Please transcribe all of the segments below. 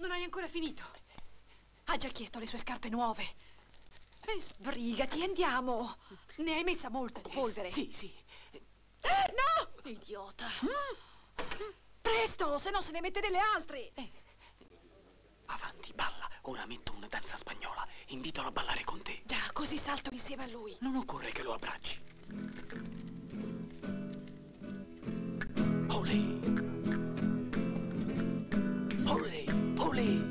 Non hai ancora finito. Ha già chiesto le sue scarpe nuove. Sbrigati, andiamo. Ne hai messa molta di polvere. Sì, sì. No! Idiota. Presto, se no se ne mette delle altre. Avanti, balla. Ora metto una danza spagnola. Invitalo a ballare con te. Già, così salto insieme a lui. Non occorre che lo abbracci. Olè! Olè! Olè!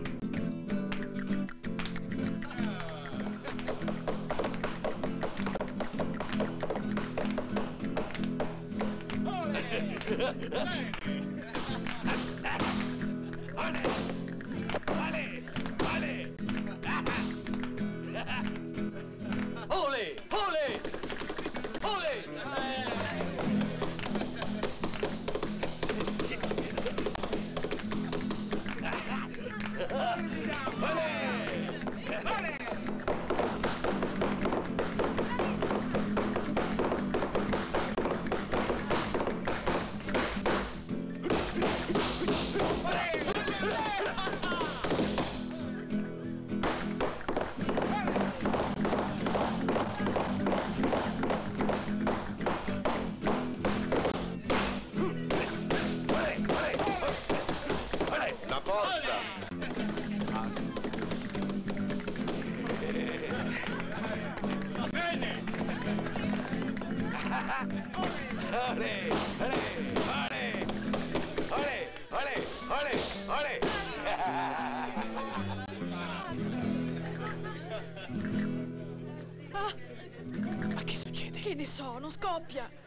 Ole! Ole! Ole! La porta! Bene! Ole! Ole! Ole! Ole! Ole! Ole! Ma che succede? Che ne so, non scoppia.